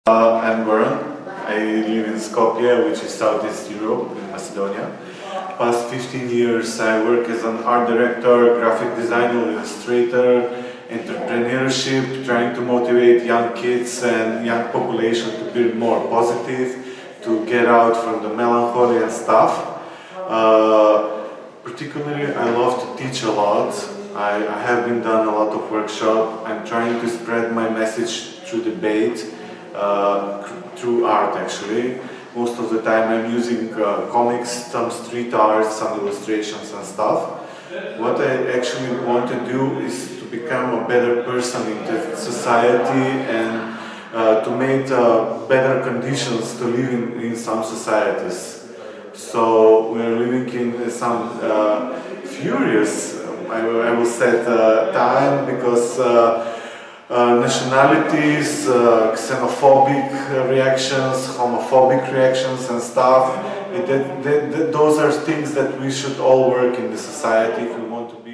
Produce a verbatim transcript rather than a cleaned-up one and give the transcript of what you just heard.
Uh, I'm Goran. I live in Skopje, which is Southeast Europe, in Macedonia. Past fifteen years I work as an art director, graphic designer, illustrator, entrepreneurship, trying to motivate young kids and young population to be more positive, to get out from the melancholy and stuff. Uh, particularly I love to teach a lot. I, I have been done a lot of workshops. I'm trying to spread my message through debate, uh, through art actually. Most of the time I'm using uh, comics, some street art, some illustrations and stuff. What I actually want to do is to become a better person in the society and uh, to make uh, better conditions to live in, in some societies. So we're living in some uh, furious, I will, I will say, uh, time because uh, Uh, nationalities, uh, xenophobic reactions, homophobic reactions and stuff. It, that, that, that, those are things that we should all work in the society if we want to be